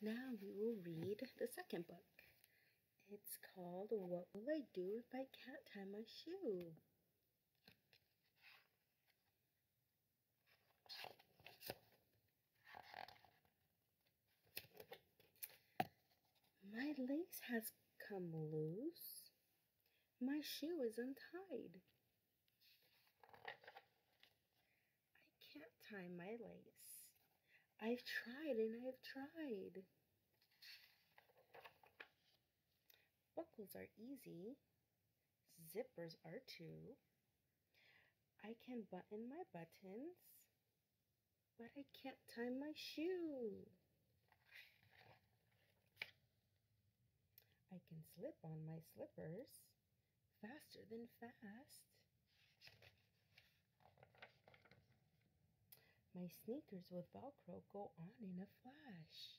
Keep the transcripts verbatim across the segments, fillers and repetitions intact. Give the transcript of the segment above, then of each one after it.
Now we will read the second book. It's called What Will I Do If I Can't Tie My Shoe? My lace has come loose. My shoe is untied. I can't tie my lace. I've tried and I've tried. Buckles are easy. Zippers are too. I can button my buttons, but I can't tie my shoe. I can slip on my slippers faster than fast. My sneakers with Velcro go on in a flash.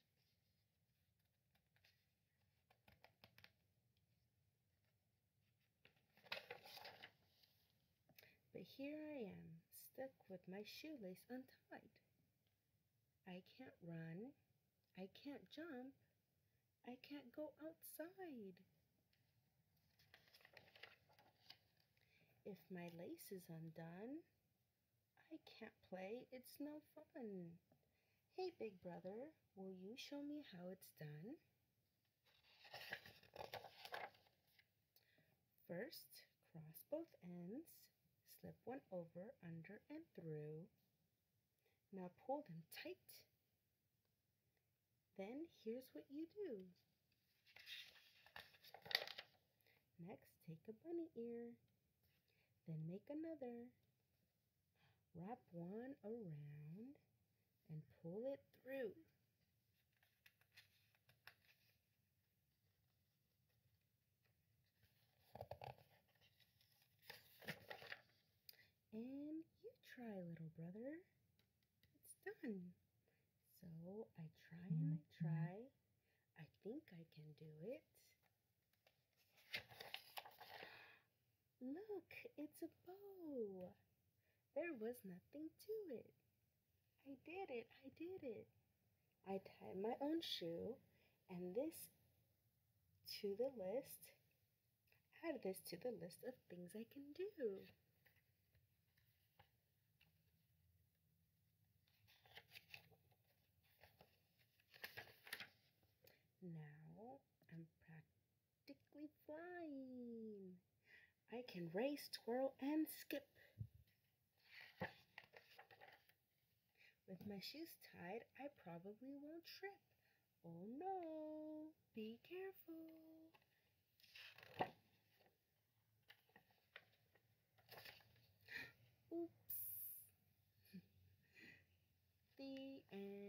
But here I am, stuck with my shoelace untied. I can't run. I can't jump. I can't go outside. If my lace is undone, I can't play. It's no fun. Hey, big brother, will you show me how it's done? First, cross both ends. Slip one over, under, and through. Now pull them tight. Then here's what you do. Next, take a bunny ear. Then make another. Wrap one around and pull it through. And you try, little brother. It's done. So I try and I try. I think I can do it. Look, it's a bow. There was nothing to it. I did it, I did it. I tied my own shoe, and this to the list. Add this to the list of things I can do. Now I'm practically flying. I can race, twirl, and skip. With my shoes tied, I probably won't trip. Oh no, be careful. Oops. The end.